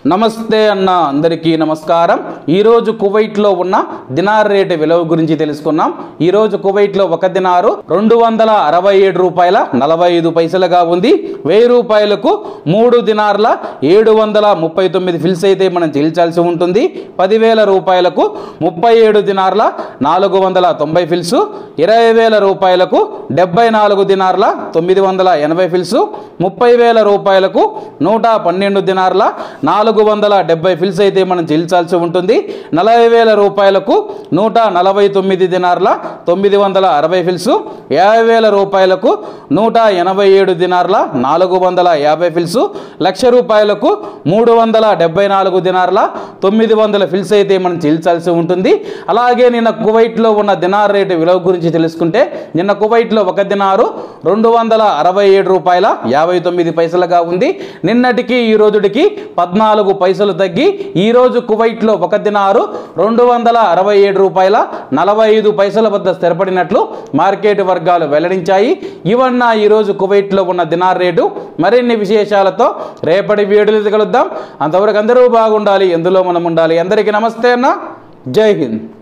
నమస్తే అన్న అందరికీ నమస్కారం। ఈ రోజు కువైట్ లో ఉన్న దినార్ రేట్ విలువ గురించి తెలుసుకున్నాం। ఈ రోజు కువైట్ లో ఒక దినారు 267 రూపాయల 45 పైసలుగా ఉంది। 1000 రూపాయలకు 3 దినార్ల 739 ఫిల్స్ అయితే మనం చెల్లించాల్సి ఉంటుంది। 10000 రూపాయలకు 37 దినార్ల 490 ఫిల్స్, 20000 రూపాయలకు 74 దినార్ల 980 ఫిల్స్, 30000 రూపాయలకు 112 దినార్ల 470 ఫిల్స్ అయితే మనం చెల్లించాల్సి ఉంటుంది। 40000 రూపాయలకు 149 దినార్ల 960 ఫిల్స్, 50000 రూపాయలకు 187 దినార్ల 450 ఫిల్స్, 1,00,000 రూపాయలకు 374 దినార్ల 900 ఫిల్స్ అయితే మనం చెల్లించాల్సి ఉంటుంది। అలాగే నిన్న కువైట్లో ఉన్న దినార్ రేటు విలువ గురించి తెలుసుకుంటే నిన్న కువైట్లో ఒక దినారు 267 రూపాయల 59 పైసలుగా ఉంది। నిన్నటికి ఈ రోజుకి 14 పైసలు తగ్గి ఈ రోజు కువైట్లో ఒక దినారు 267 రూపాయల 45 పైసల వద్ద స్థిరపడినట్లు మార్కెట్ వర్గాలు వెల్లడించాయి। ఇవన్న ఈ రోజు కువైట్లో ఉన్న దినార్ రేటు। మరిన్ని విశేషాలతో రేపటి వీడియోలో కలుద్దాం। అంతవరకు అందరూ బాగుండాలి, ఎందులో మనం ఉండాలి। అందరికీ నమస్తే అన్న, జై హింద్।